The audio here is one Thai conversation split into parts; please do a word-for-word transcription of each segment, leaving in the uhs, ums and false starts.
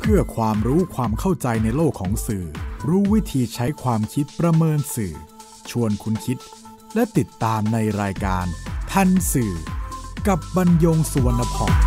พื่อความรู้ความเข้าใจในโลกของสื่อรู้วิธีใช้ความคิดประเมินสื่อชวนคุณคิดและติดตามในรายการทันสื่อกับบรรยงสุวรรณพร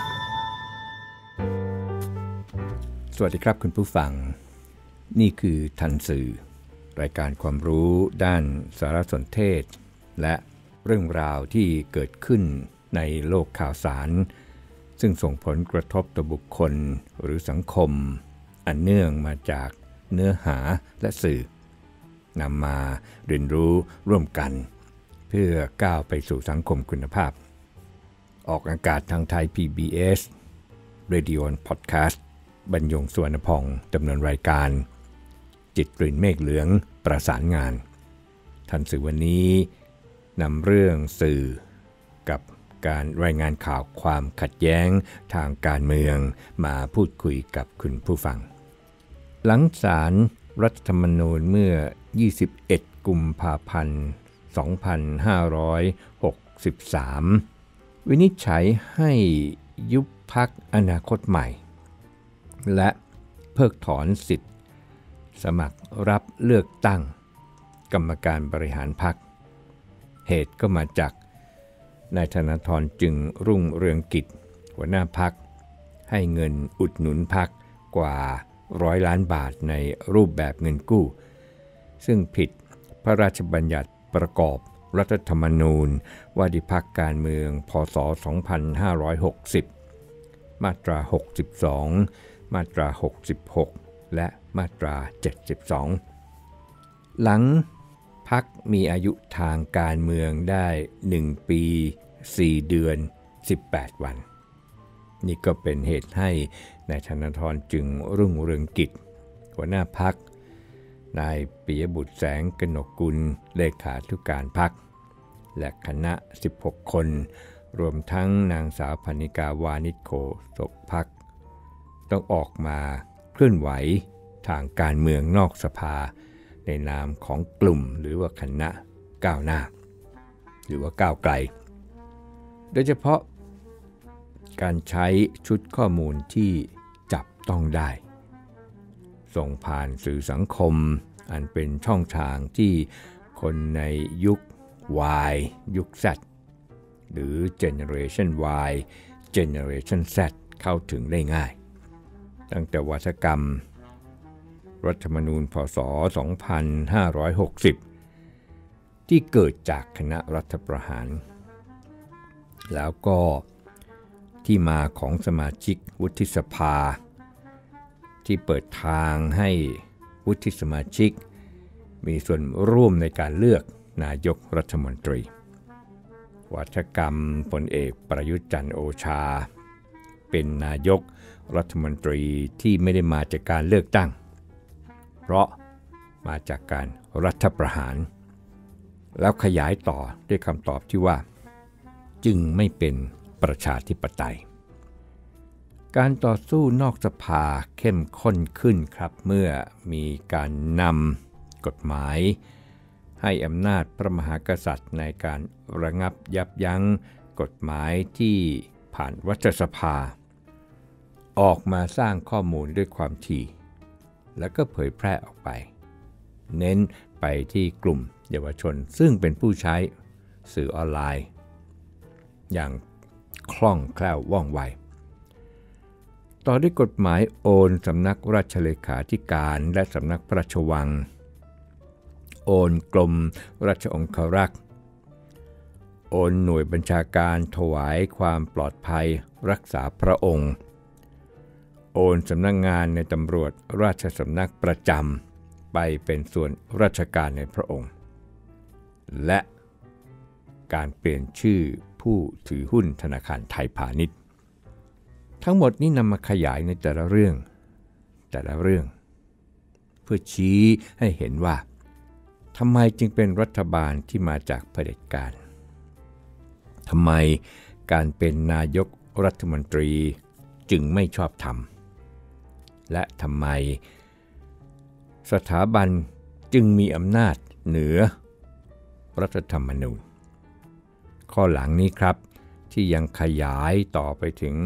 สวัสดีครับคุณผู้ฟังนี่คือทันสื่อรายการความรู้ด้านสารสนเทศและเรื่องราวที่เกิดขึ้นในโลกข่าวสารซึ่งส่งผลกระทบต่อบุคคลหรือสังคมอันเนื่องมาจากเนื้อหาและสื่อนำมาเรียนรู้ร่วมกันเพื่อก้าวไปสู่สังคมคุณภาพออกอากาศทางไทย พี บี เอส Radio and Podcast บรรยงสุวรรณพงษ์ดำเนินรายการจิตกลิ่นเมฆเหลืองประสานงานทันสื่อวันนี้นำเรื่องสื่อกับการรายงานข่าวความขัดแย้งทางการเมืองมาพูดคุยกับคุณผู้ฟังหลังศาลรัฐธรรมนูญเมื่อยี่สิบเอ็ดกุมภาพันธ์สองพันห้าร้อยหกสิบสามวินิจฉัยให้ยุบพรรคอนาคตใหม่และเพิกถอนสิทธิ์สมัครรับเลือกตั้งกรรมการบริหารพรรคเหตุก็มาจากนายธนาธรจึงรุ่งเรืองกิจหัวหน้าพรรคให้เงินอุดหนุนพรรคกว่าร้อยล้านบาทในรูปแบบเงินกู้ซึ่งผิดพระราชบัญญัติประกอบรัฐธรรมนูญว่าด้วยพรรคการเมืองพ.ศ. สองพันห้าร้อยหกสิบมาตราหกสิบสองมาตราหกสิบหกและมาตราเจ็ดสิบสองหลังพรรคมีอายุทางการเมืองได้หนึ่งปีสี่เดือนสิบแปดวันนี่ก็เป็นเหตุให้นายธนาธรจึงรุ่งเรืองกิจหัวหน้าพรรคนายปิยบุตรแสงกนกกุลเลขาธิการพรรคและคณะสิบหกคนรวมทั้งนางสาวพนิกาวานิชโฆษกพรรคต้องออกมาเคลื่อนไหวทางการเมืองนอกสภาในนามของกลุ่มหรือว่าคณะก้าวหน้าหรือว่าก้าวไกลโดยเฉพาะการใช้ชุดข้อมูลที่จับต้องได้ส่งผ่านสื่อสังคมอันเป็นช่องทางที่คนในยุค Y ยุค Z หรือ Generation Y Generation Z เข้าถึงได้ง่ายตั้งแต่วาทกรรมรัฐธรรมนูญพ.ศ. สองพันห้าร้อยหกสิบที่เกิดจากคณะรัฐประหารแล้วก็ที่มาของสมาชิกวุฒิสภาที่เปิดทางให้วุฒิสมาชิกมีส่วนร่วมในการเลือกนายกรัฐมนตรีวาทกรรมพลเอกประยุทธ์จันทร์โอชาเป็นนายกรัฐมนตรีที่ไม่ได้มาจากการเลือกตั้งเพราะมาจากการรัฐประหารแล้วขยายต่อด้วยคำตอบที่ว่าจึงไม่เป็นประชาธิปไตยการต่อสู้นอกสภาเข้มข้นขึ้นครับเมื่อมีการนำกฎหมายให้อำนาจพระมหากษัตริย์ในการระงับยับยั้งกฎหมายที่ผ่านรัฐสภาออกมาสร้างข้อมูลด้วยความถี่แล้วก็เผยแพร่ออกไปเน้นไปที่กลุ่มเยาวชนซึ่งเป็นผู้ใช้สื่อออนไลน์อย่างคล่องแคล่วว่องไวต่อด้วยกฎหมายโอนสำนักราชเลขาธิการและสำนักพระราชวังโอนกรมราชองครักษ์โอนหน่วยบัญชาการถวายความปลอดภัยรักษาพระองค์โอนสำนักงานในตำรวจราชสำนักประจำไปเป็นส่วนราชการในพระองค์และการเปลี่ยนชื่อผู้ถือหุ้นธนาคารไทยพาณิชย์ทั้งหมดนี้นำมาขยายในแต่ละเรื่องแต่ละเรื่องเพื่อชี้ให้เห็นว่าทำไมจึงเป็นรัฐบาลที่มาจากเผด็จการทำไมการเป็นนายกรัฐมนตรีจึงไม่ชอบธรรมและทำไมสถาบันจึงมีอำนาจเหนือรัฐธรรมนูญข้อหลังนี้ครับที่ยังขยายต่อไปถึง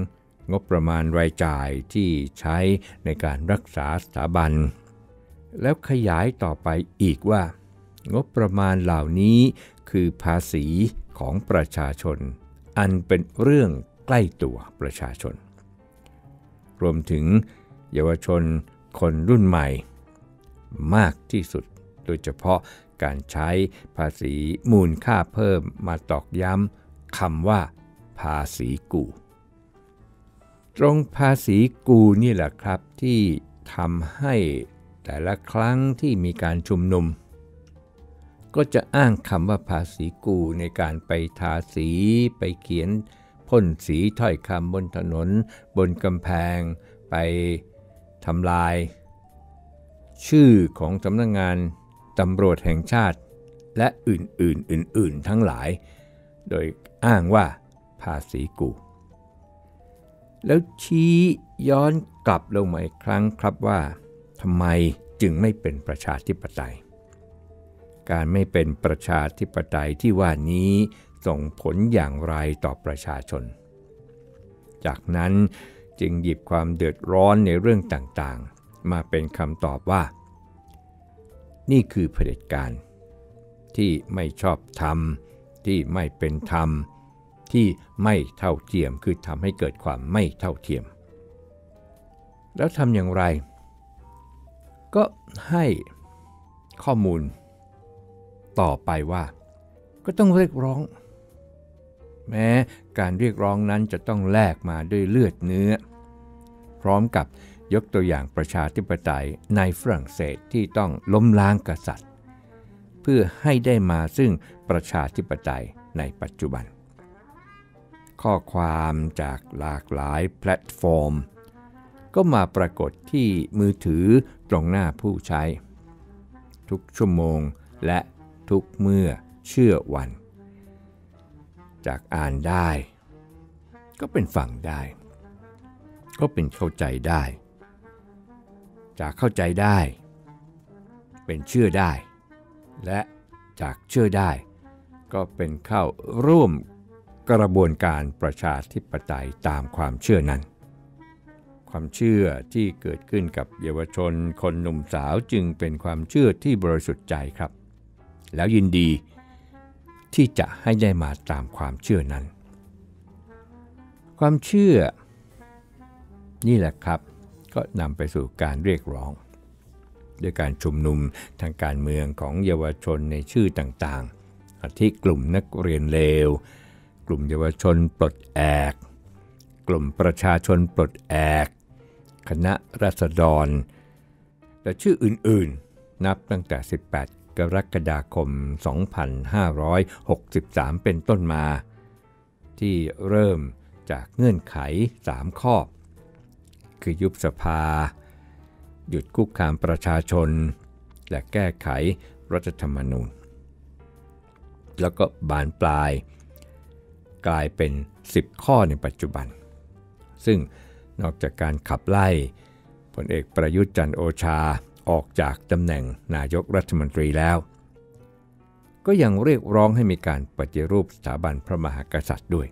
งบประมาณรายจ่ายที่ใช้ในการรักษาสถาบันแล้วขยายต่อไปอีกว่างบประมาณเหล่านี้คือภาษีของประชาชนอันเป็นเรื่องใกล้ตัวประชาชนรวมถึงเยาวชนคนรุ่นใหม่มากที่สุดโดยเฉพาะการใช้ภาษีมูลค่าเพิ่มมาตอกย้ำคำว่าภาษีกูตรงภาษีกูนี่แหละครับที่ทำให้แต่ละครั้งที่มีการชุมนุมก็จะอ้างคำว่าภาษีกูในการไปทาสีไปเขียนพ่นสีถ้อยคำบนถนนบนกำแพงไปทำลายชื่อของสำนักงานตำรวจแห่งชาติและอื่นๆอื่นๆทั้งหลายโดยอ้างว่าภาษีกูแล้วชี้ย้อนกลับลงมาอีกครั้งครับว่าทำไมจึงไม่เป็นประชาธิปไตยการไม่เป็นประชาธิปไตยที่ว่านี้ส่งผลอย่างไรต่อประชาชนจากนั้นจึงหยิบความเดือดร้อนในเรื่องต่างๆมาเป็นคำตอบว่านี่คือเผด็จการที่ไม่ชอบธรรมที่ไม่เป็นธรรมที่ไม่เท่าเทียมคือทำให้เกิดความไม่เท่าเทียมแล้วทำอย่างไรก็ให้ข้อมูลต่อไปว่าก็ต้องเรียกร้องแม้การเรียกร้องนั้นจะต้องแลกมาด้วยเลือดเนื้อพร้อมกับยกตัวอย่างประชาธิปไตยในฝรั่งเศสที่ต้องล้มล้างกษัตริย์เพื่อให้ได้มาซึ่งประชาธิปไตยในปัจจุบันข้อความจากหลากหลายแพลตฟอร์มก็มาปรากฏที่มือถือตรงหน้าผู้ใช้ทุกชั่วโมงและทุกเมื่อเชื่อวันจากอ่านได้ก็เป็นฟังได้ก็เป็นเข้าใจได้จากเข้าใจได้เป็นเชื่อได้และจากเชื่อได้ก็เป็นเข้าร่วมกระบวนการประชาธิปไตยตามความเชื่อนั้นความเชื่อที่เกิดขึ้นกับเยาวชนคนหนุ่มสาวจึงเป็นความเชื่อที่บริสุทธิ์ใจครับแล้วยินดีที่จะให้ได้มาตามความเชื่อนั้นความเชื่อนี่แหละครับก็นำไปสู่การเรียกร้องด้วยการชุมนุมทางการเมืองของเยาวชนในชื่อต่างๆอาทิกลุ่มนักเรียนเลวกลุ่มเยาวชนปลดแอกกลุ่มประชาชนปลดแอกคณะราษฎรและชื่ออื่นๆนับตั้งแต่สิบแปดกรกฎาคมสองพันห้าร้อยหกสิบสามเป็นต้นมาที่เริ่มจากเงื่อนไขสามข้อคือยุบสภาหยุดคุกคามประชาชนและแก้ไขรัฐธรรมนูญแล้วก็บานปลายกลายเป็นสิบข้อในปัจจุบันซึ่งนอกจากการขับไล่พลเอกประยุทธ์จันทร์โอชาออกจากตำแหน่งนายกรัฐมนตรีแล้วก็ยังเรียกร้องให้มีการปฏิรูปสถาบันพระมหากษัตริย์ด้วย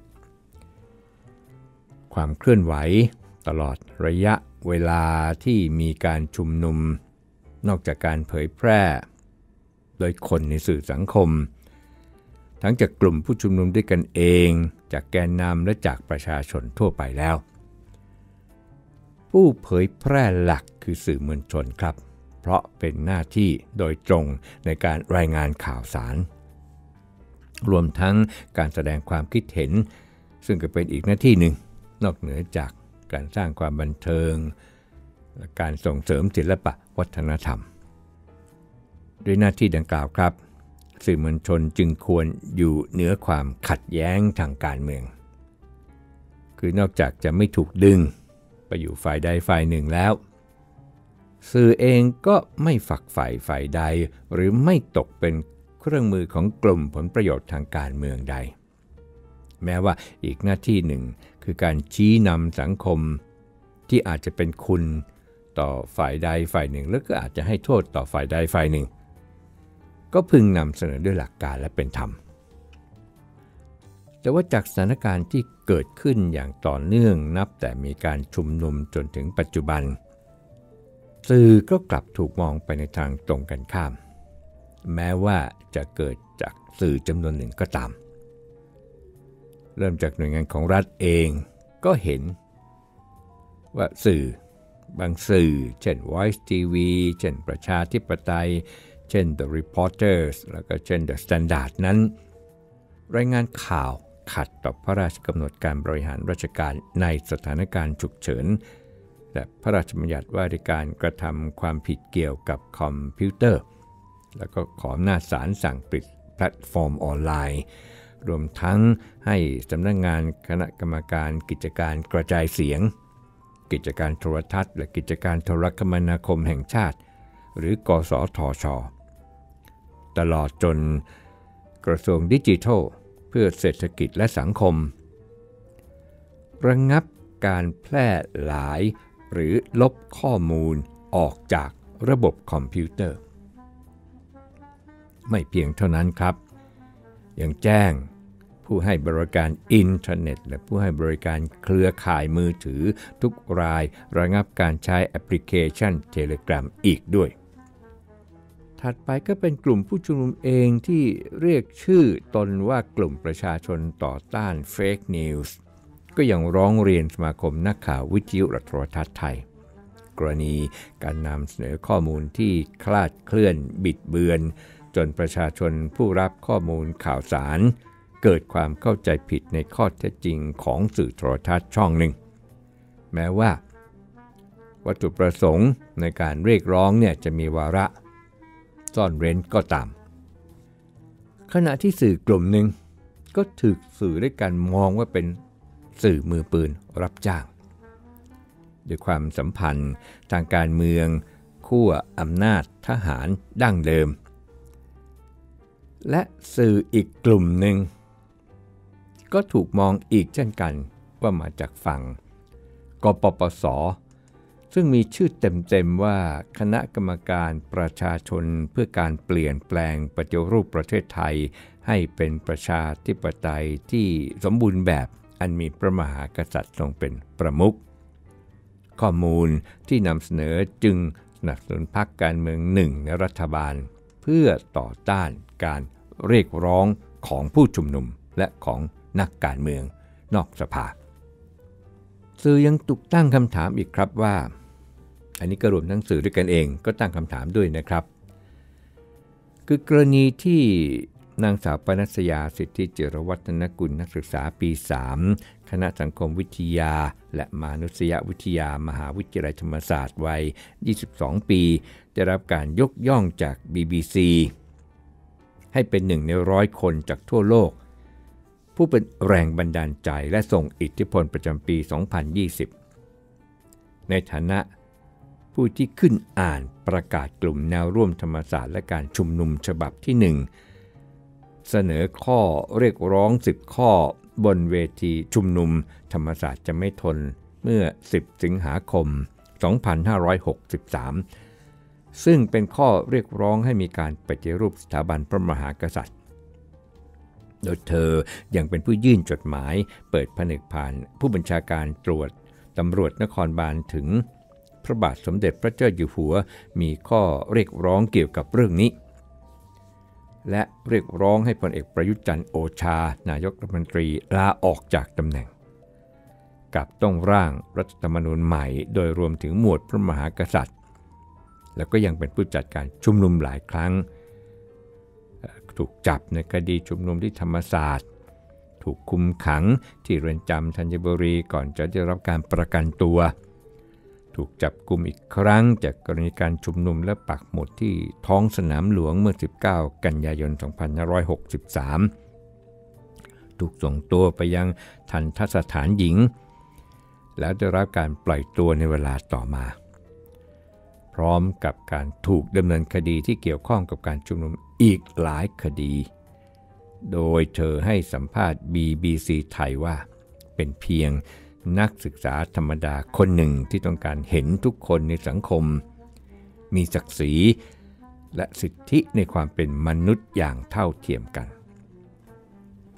ความเคลื่อนไหวตลอดระยะเวลาที่มีการชุมนุมนอกจากการเผยแพร่โดยคนในสื่อสังคมทั้งจากกลุ่มผู้ชุมนุมด้วยกันเองจากแกนนำและจากประชาชนทั่วไปแล้วผู้เผยแพร่หลักคือสื่อมวลชนครับเพราะเป็นหน้าที่โดยตรงในการรายงานข่าวสารรวมทั้งการแสดงความคิดเห็นซึ่งก็เป็นอีกหน้าที่หนึ่งนอกเหนือจากการสร้างความบันเทิงและการส่งเสริมศิลปะวัฒนธรรมด้วยหน้าที่ดังกล่าวครับสื่อมวลชนจึงควรอยู่เหนือความขัดแย้งทางการเมืองคือนอกจากจะไม่ถูกดึงไปอยู่ฝ่ายใดฝ่ายหนึ่งแล้วสื่อเองก็ไม่ฝักใฝ่ฝ่ายใดหรือไม่ตกเป็นเครื่องมือของกลุ่มผลประโยชน์ทางการเมืองใดแม้ว่าอีกหน้าที่หนึ่งคือการชี้นำสังคมที่อาจจะเป็นคุณต่อฝ่ายใดฝ่ายหนึ่งแล้วก็อาจจะให้โทษต่อฝ่ายใดฝ่ายหนึ่งก็พึงนำเสนอด้วยหลักการและเป็นธรรมแต่ว่าจากสถานการณ์ที่เกิดขึ้นอย่างต่อเนื่องนับแต่มีการชุมนุมจนถึงปัจจุบันสื่อก็กลับถูกมองไปในทางตรงกันข้ามแม้ว่าจะเกิดจากสื่อจำนวนหนึ่งก็ตามเริ่มจากหน่วยงานของรัฐเองก็เห็นว่าสื่อบางสื่อเช่น Voice ที วี เช่นประชาธิปไตยเช่น The Reporters แล้วก็เช่น The Standard นั้นรายงานข่าวขัดต่อพระราชกำหนดการบริหารราชการในสถานการณ์ฉุกเฉินและพระราชบัญญัติว่าด้วยการกระทำความผิดเกี่ยวกับคอมพิวเตอร์แล้วก็ขออำนาจศาลสั่งปิดแพลตฟอร์มออนไลน์รวมทั้งให้สำนักงานคณะกรรมการกิจการกระจายเสียงกิจการโทรทัศน์และกิจการโทรคมนาคมแห่งชาติหรือกสทช.ตลอดจนกระทรวงดิจิทัลเพื่อเศรษฐกิจและสังคมระงับการแพร่หลายหรือลบข้อมูลออกจากระบบคอมพิวเตอร์ไม่เพียงเท่านั้นครับยังแจ้งผู้ให้บริการอินเทอร์เน็ตและผู้ให้บริการเครือข่ายมือถือทุกรายระงับการใช้แอปพลิเคชัน Telegram อีกด้วยถัดไปก็เป็นกลุ่มผู้ชุมนุมเองที่เรียกชื่อตนว่ากลุ่มประชาชนต่อต้านเฟกนิวส์ก็ยังร้องเรียนสมาคมนักข่าววิทยุและโทรทัศน์ไทยกรณีการนำเสนอข้อมูลที่คลาดเคลื่อนบิดเบือนจนประชาชนผู้รับข้อมูลข่าวสารเกิดความเข้าใจผิดในข้อเท็จจริงของสื่อโทรทัศน์ช่องหนึ่งแม้ว่าวัตถุประสงค์ในการเรียกร้องเนี่ยจะมีวาระซ่อนเร้นก็ตามขณะที่สื่อกลุ่มหนึ่งก็ถูกสื่อด้วยการมองว่าเป็นสื่อมือปืนรับจ้างด้วยความสัมพันธ์ทางการเมืองขั้วอำนาจทหารดั้งเดิมและสื่ออีกกลุ่มหนึ่งก็ถูกมองอีกเช่นกันว่ามาจากฝั่งกปปส.ซึ่งมีชื่อเต็มๆว่าคณะกรรมการประชาชนเพื่อการเปลี่ยนแปลงปฏิรูปประเทศไทยให้เป็นประชาธิปไตยที่สมบูรณ์แบบอันมีพระมหากษัตริย์ทรงเป็นประมุขข้อมูลที่นำเสนอจึงสนับสนุนพรรคการเมืองหนึ่งในรัฐบาลเพื่อต่อต้านการเรียกร้องของผู้ชุมนุมและของนักการเมืองนอกสภาสื่อยังถูกตั้งคำถามอีกครับว่าอันนี้ก็รวมทั้งสื่อด้วยกันเองก็ตั้งคำถามด้วยนะครับคือกรณีที่นางสาวปนัสยาสิทธิเจริญวัฒนกุลนักศึกษาปีสามคณะสังคมวิทยาและมนุษยวิทยามหาวิทยาลัยธรรมศาสตร์วัยยี่สิบสองปีได้รับการยกย่องจาก บี บี ซี ให้เป็นหนึ่งในร้อยคนจากทั่วโลกผู้เป็นแรงบันดาลใจและส่งอิทธิพลประจำปีสองพันยี่สิบในฐานะผู้ที่ขึ้นอ่านประกาศกลุ่มแนวร่วมธรรมศาสตร์และการชุมนุมฉบับที่หนึ่งเสนอข้อเรียกร้องสิบข้อบนเวทีชุมนุมธรรมศาสตร์จะไม่ทนเมื่อสิบสิงหาคมสองพันห้าร้อยหกสิบสามซึ่งเป็นข้อเรียกร้องให้มีการปฏิรูปสถาบันพระมหากษัตริย์โดยเธอยังเป็นผู้ยื่นจดหมายเปิดผนึกผ่านผู้บัญชาการตรวจตำรวจนครบาลถึงพระบาทสมเด็จพระเจ้าอยู่หัวมีข้อเรียกร้องเกี่ยวกับเรื่องนี้และเรียกร้องให้พลเอกประยุทธ์จันทร์โอชานายกรัฐมนตรีลาออกจากตำแหน่งกับต้องร่างรัฐธรรมนูญใหม่โดยรวมถึงหมวดพระมหากษัตริย์แล้วก็ยังเป็นผู้จัดการชุมนุมหลายครั้งถูกจับในคดีชุมนุมที่ธรรมศาสตร์ถูกคุมขังที่เรือนจำธัญบุรีก่อนจะได้รับการประกันตัวถูกจับกุมอีกครั้งจากกรณีการชุมนุมและปักหมุดที่ท้องสนามหลวงเมื่อสิบเก้ากันยายนสองพันห้าร้อยหกสิบสามถูกส่งตัวไปยังทัณฑสถานหญิงแล้วได้รับการปล่อยตัวในเวลาต่อมาพร้อมกับการถูกดำเนินคดีที่เกี่ยวข้องกับการชุมนุมอีกหลายคดีโดยเธอให้สัมภาษณ์ บี บี ซี ไทยว่าเป็นเพียงนักศึกษาธรรมดาคนหนึ่งที่ต้องการเห็นทุกคนในสังคมมีศักดิ์ศรีและสิทธิในความเป็นมนุษย์อย่างเท่าเทียมกัน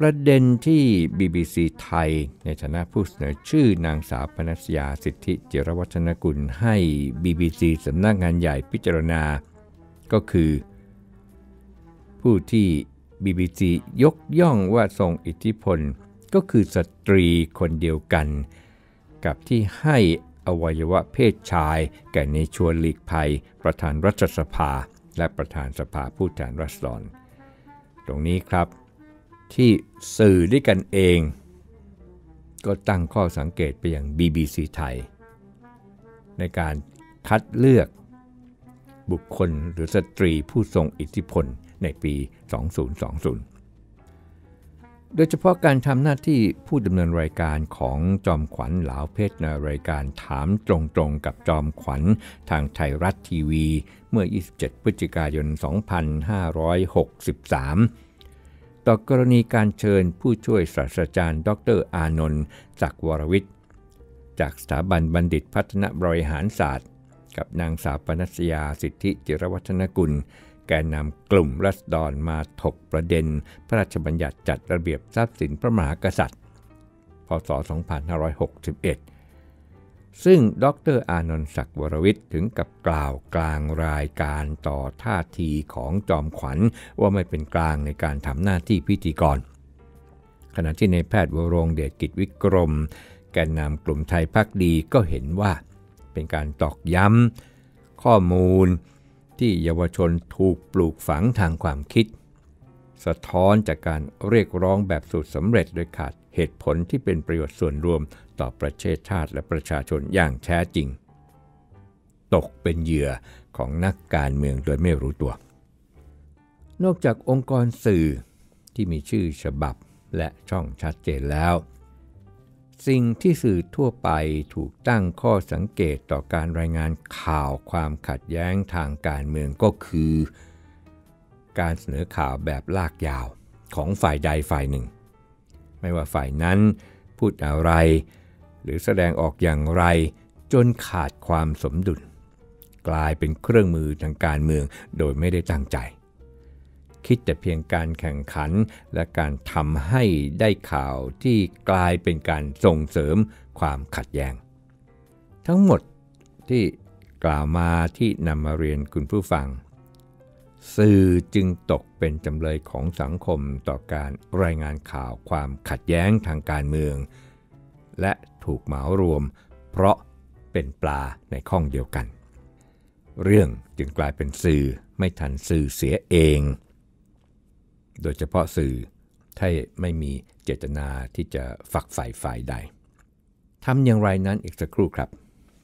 ประเด็นที่ บี บี ซี ไทยในฐานะผู้เสนอชื่อนางสาวปนัสยาสิทธิจิรวัฒนกุลให้ บี บี ซี สำนักงานใหญ่พิจารณาก็คือผู้ที่ บี บี ซี ยกย่องว่าทรงอิทธิพลก็คือสตรีคนเดียวกันกับที่ให้อวัยวะเพศชายแก่ในชวนหลีกภัยประธานรัฐสภาและประธานสภาผู้แทนราษฎรตรงนี้ครับที่สื่อด้วยกันเองก็ตั้งข้อสังเกตไปยัง บี บี ซี ไทยในการคัดเลือกบุคคลหรือสตรีผู้ทรงอิทธิพลในปี สองพันยี่สิบ โดยเฉพาะการทำหน้าที่ผู้ดำเนินรายการของจอมขวัญเหลาเพชรในรายการถามตรงๆกับจอมขวัญทางไทยรัฐทีวีเมื่อ ยี่สิบเจ็ด พฤศจิกายน สองพันห้าร้อยหกสิบสาม ต่อกรณีการเชิญผู้ช่วยศาสตราจารย์ ดร.อานนท์ ศักดิ์วรวิทย์จากสถาบันบัณฑิตพัฒนบริหารศาสตร์กับนางสาวปนัสยาสิทธิจิรวัฒนกุลแกนนำกลุ่มราษฎรมาถกประเด็นพระราชบัญญัติจัดระเบียบทรัพย์สินพระมหากษัตริย์พ.ศ. สองพันห้าร้อยหกสิบเอ็ดซึ่งดร.อานนท์ ศักดิ์วรวิทย์ถึงกับกล่าวกลางรายการต่อท่าทีของจอมขวัญว่าไม่เป็นกลางในการทำหน้าที่พิธีกรขณะที่ในแพทย์วรงค์เดชกิจวิกรมแกนนำกลุ่มไทยภักดีก็เห็นว่าเป็นการตอกย้ำข้อมูลที่เยาวชนถูกปลูกฝังทางความคิดสะท้อนจากการเรียกร้องแบบสูตรสำเร็จโดยขาดเหตุผลที่เป็นประโยชน์ส่วนรวมต่อประเทศชาติและประชาชนอย่างแท้จริงตกเป็นเหยื่อของนักการเมืองโดยไม่รู้ตัวนอกจากองค์กรสื่อที่มีชื่อฉบับและช่องชัดเจนแล้วสิ่งที่สื่อทั่วไปถูกตั้งข้อสังเกตต่อการรายงานข่าวความขัดแย้งทางการเมืองก็คือการเสนอข่าวแบบลากยาวของฝ่ายใดฝ่ายหนึ่งไม่ว่าฝ่ายนั้นพูดอะไรหรือแสดงออกอย่างไรจนขาดความสมดุลกลายเป็นเครื่องมือทางการเมืองโดยไม่ได้ตั้งใจคิดแต่เพียงการแข่งขันและการทำให้ได้ข่าวที่กลายเป็นการส่งเสริมความขัดแย้งทั้งหมดที่กล่าวมาที่นำมาเรียนคุณผู้ฟังสื่อจึงตกเป็นจำเลยของสังคมต่อการรายงานข่าวความขัดแย้งทางการเมืองและถูกเหมารวมเพราะเป็นปลาในข้องเดียวกันเรื่องจึงกลายเป็นสื่อไม่ทันสื่อเสียเองโดยเฉพาะสื่อที่ไม่มีเจตนาที่จะฝักใฝ่ฝ่ายใดทำอย่างไรนั้นอีกสักครู่ครับ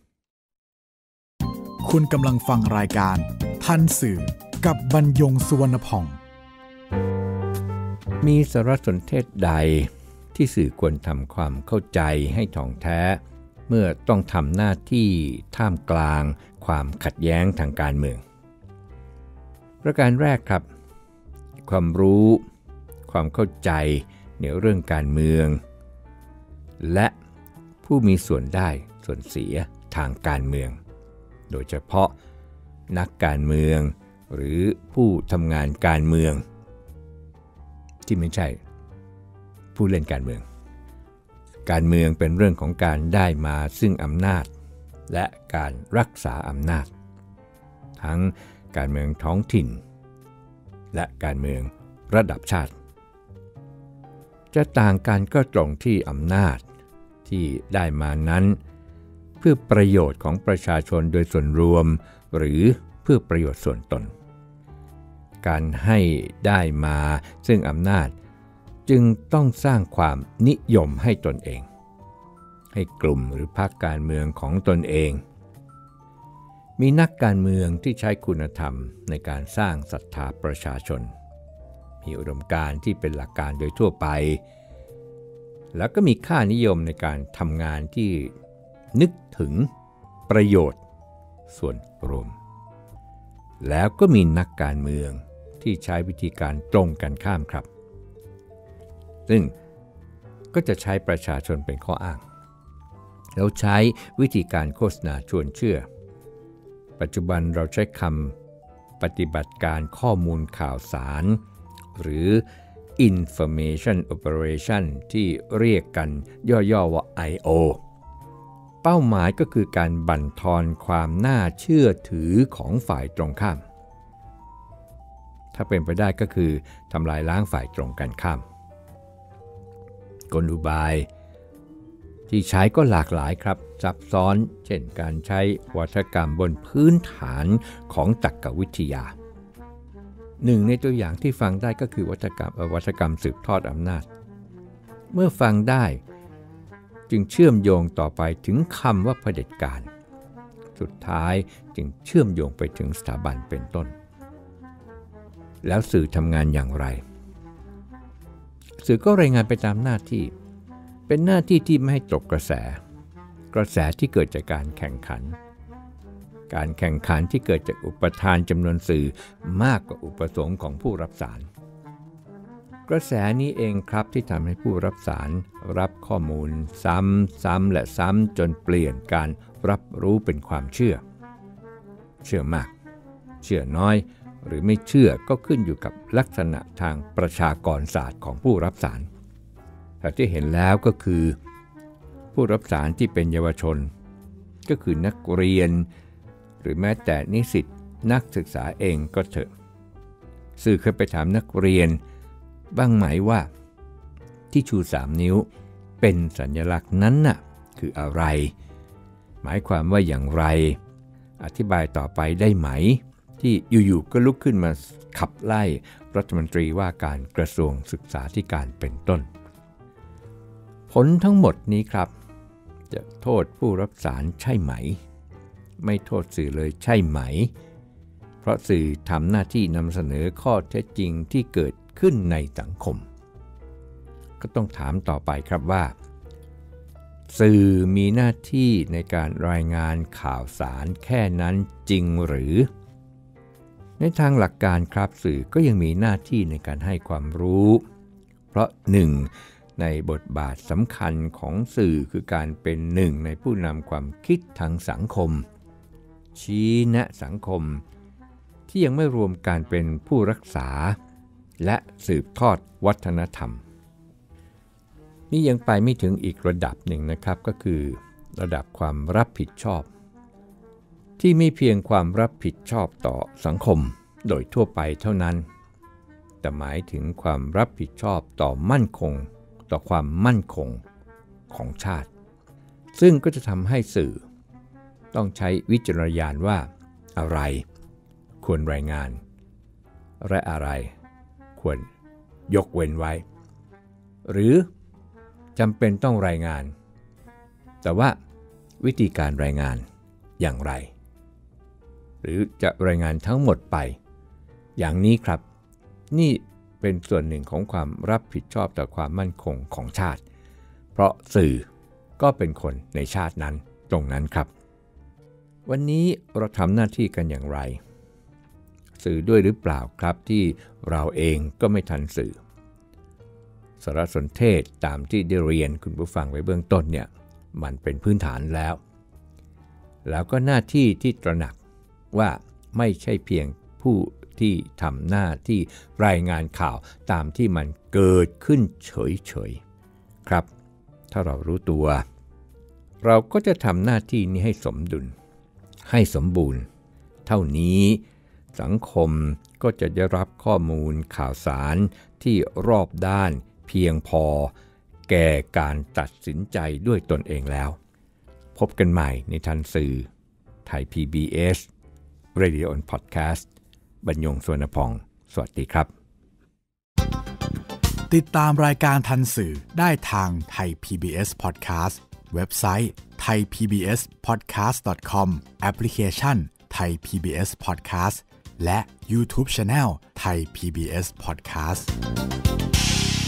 คุณกำลังฟังรายการทันสื่อกับบรรยงสุวรรณพ่องมีสารสนเทศใดที่สื่อควรทำความเข้าใจให้ถ่องแท้เมื่อต้องทำหน้าที่ท่ามกลางความขัดแย้งทางการเมืองประการแรกครับความรู้ความเข้าใจในเรื่องการเมืองและผู้มีส่วนได้ส่วนเสียทางการเมืองโดยเฉพาะนักการเมืองหรือผู้ทำงานการเมืองที่ไม่ใช่ผู้เล่นการเมืองการเมืองเป็นเรื่องของการได้มาซึ่งอำนาจและการรักษาอำนาจทั้งการเมืองท้องถิ่นและการเมืองระดับชาติจะต่างกันก็ตรงที่อำนาจที่ได้มานั้นเพื่อประโยชน์ของประชาชนโดยส่วนรวมหรือเพื่อประโยชน์ส่วนตนการให้ได้มาซึ่งอำนาจจึงต้องสร้างความนิยมให้ตนเองให้กลุ่มหรือพรรคการเมืองของตนเองมีนักการเมืองที่ใช้คุณธรรมในการสร้างศรัทธาประชาชนมีอุดมการณ์ที่เป็นหลักการโดยทั่วไปแล้วก็มีค่านิยมในการทำงานที่นึกถึงประโยชน์ส่วนรวมแล้วก็มีนักการเมืองที่ใช้วิธีการตรงกันข้ามครับซึ่งก็จะใช้ประชาชนเป็นข้ออ้างแล้วใช้วิธีการโฆษณาชวนเชื่อปัจจุบันเราใช้คำปฏิบัติการข้อมูลข่าวสารหรือ Information Operation ที่เรียกกันย่อๆว่า ไอ โอ เป้าหมายก็คือการบั่นทอนความน่าเชื่อถือของฝ่ายตรงข้ามถ้าเป็นไปได้ก็คือทำลายล้างฝ่ายตรงกันข้ามกลอุบายที่ใช้ก็หลากหลายครับซับซ้อนเช่นการใช้วัฒกรรมบนพื้นฐานของตรรกวิทยาหนึ่งในตัวอย่างที่ฟังได้ก็คือวัฒกรรมวัฒกรรมสืบทอดอำนาจเมื่อฟังได้จึงเชื่อมโยงต่อไปถึงคำว่าเผด็จการสุดท้ายจึงเชื่อมโยงไปถึงสถาบันเป็นต้นแล้วสื่อทำงานอย่างไรสื่อก็รายงานไปตามหน้าที่เป็นหน้าที่ที่ไม่ให้ตกกระแสกระแสที่เกิดจากการแข่งขันการแข่งขันที่เกิดจากอุปทานจำนวนสื่อมากกว่าอุปสงค์ของผู้รับสารกระแสนี้เองครับที่ทำให้ผู้รับสารรับข้อมูลซ้ำซ้ำและซ้ำจนเปลี่ยนการรับรู้เป็นความเชื่อเชื่อมากเชื่อน้อยหรือไม่เชื่อก็ขึ้นอยู่กับลักษณะทางประชากรศาสตร์ของผู้รับสารแต่ที่เห็นแล้วก็คือผู้รับสารที่เป็นเยาวชนก็คือนักเรียนหรือแม้แต่นิสิตนักศึกษาเองก็เถอะสื่อเคยไปถามนักเรียนบ้างไหมว่าที่ชูสามนิ้วเป็นสัญลักษณ์นั้นน่ะคืออะไรหมายความว่าอย่างไรอธิบายต่อไปได้ไหมที่อยู่ๆก็ลุกขึ้นมาขับไล่รัฐมนตรีว่าการกระทรวงศึกษาธิการเป็นต้นผลทั้งหมดนี้ครับจะโทษผู้รับสารใช่ไหมไม่โทษสื่อเลยใช่ไหมเพราะสื่อทำหน้าที่นำเสนอข้อเท็จจริงที่เกิดขึ้นในสังคมก็ต้องถามต่อไปครับว่าสื่อมีหน้าที่ในการรายงานข่าวสารแค่นั้นจริงหรือในทางหลักการครับสื่อก็ยังมีหน้าที่ในการให้ความรู้เพราะหนึ่งในบทบาทสำคัญของสื่อคือการเป็นหนึ่งในผู้นำความคิดทางสังคมชี้แนะสังคมที่ยังไม่รวมการเป็นผู้รักษาและสืบทอดวัฒนธรรมนี่ยังไปไม่ถึงอีกระดับหนึ่งนะครับก็คือระดับความรับผิดชอบที่ไม่เพียงความรับผิดชอบต่อสังคมโดยทั่วไปเท่านั้นแต่หมายถึงความรับผิดชอบต่อมั่นคงต่อความมั่นคงของชาติซึ่งก็จะทำให้สื่อต้องใช้วิจารณญาณว่าอะไรควรรายงานและอะไรควรยกเว้นไว้หรือจำเป็นต้องรายงานแต่ว่าวิธีการรายงานอย่างไรหรือจะรายงานทั้งหมดไปอย่างนี้ครับนี่เป็นส่วนหนึ่งของความรับผิดชอบต่อความมั่นคงของชาติเพราะสื่อก็เป็นคนในชาตินั้นตรงนั้นครับวันนี้เราทำหน้าที่กันอย่างไรสื่อด้วยหรือเปล่าครับที่เราเองก็ไม่ทันสื่อสารสนเทศตามที่ได้เรียนคุณผู้ฟังไว้เบื้องต้นเนี่ยมันเป็นพื้นฐานแล้วแล้วก็หน้าที่ที่ตระหนักว่าไม่ใช่เพียงผู้ที่ทำหน้าที่รายงานข่าวตามที่มันเกิดขึ้นเฉยๆครับถ้าเรารู้ตัวเราก็จะทำหน้าที่นี้ให้สมดุลให้สมบูรณ์เท่านี้สังคมก็จะได้รับข้อมูลข่าวสารที่รอบด้านเพียงพอแก่การตัดสินใจด้วยตนเองแล้วพบกันใหม่ในทันสื่อไทย พี บี เอส Radio and Podcast บรรยงสวนพองสวัสดีครับติดตามรายการทันสื่อได้ทางไทย พี บี เอส Podcast เว็บไซต์ ไทย พี บี เอส พอดแคสต์ ดอท คอม แอปพลิเคชัน Thai พี บี เอส Podcast และ YouTube Channel Thai พี บี เอส Podcast